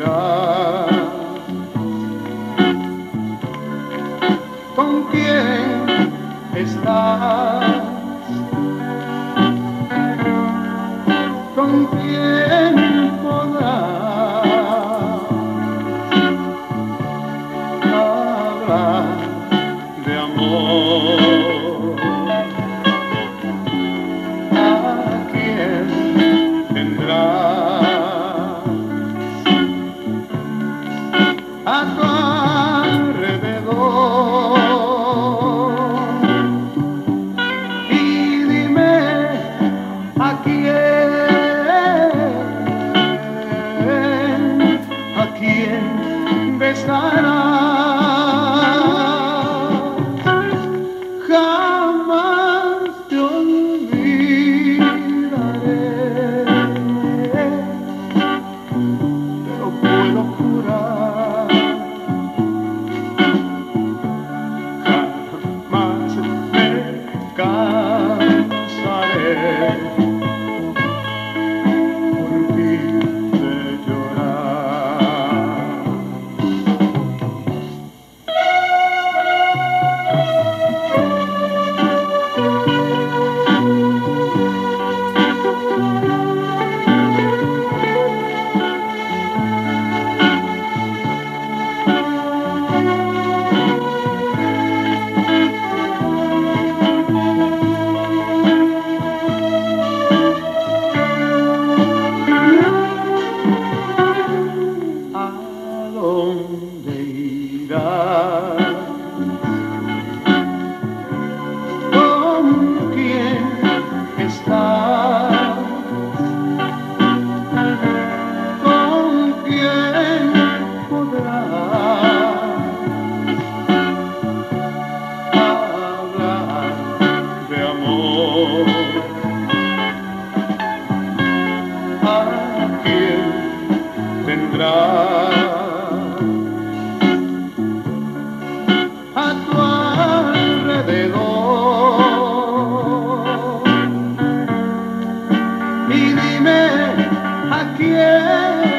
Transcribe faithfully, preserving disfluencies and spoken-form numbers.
dirás con quién estás, con quién podrás hablar de amor, a quién tendrás a tu alrededor. Y dime a quién, a quién besarás. Jamás te olvidaré, te lo puedo jurar. Jamás me cansaré por ti de llorar. ¿A dónde irás? ¿Con quién estás? ¿Con quién podrás hablar de amor? ¿A quién tendrás a tu alrededor? Y dime a quién,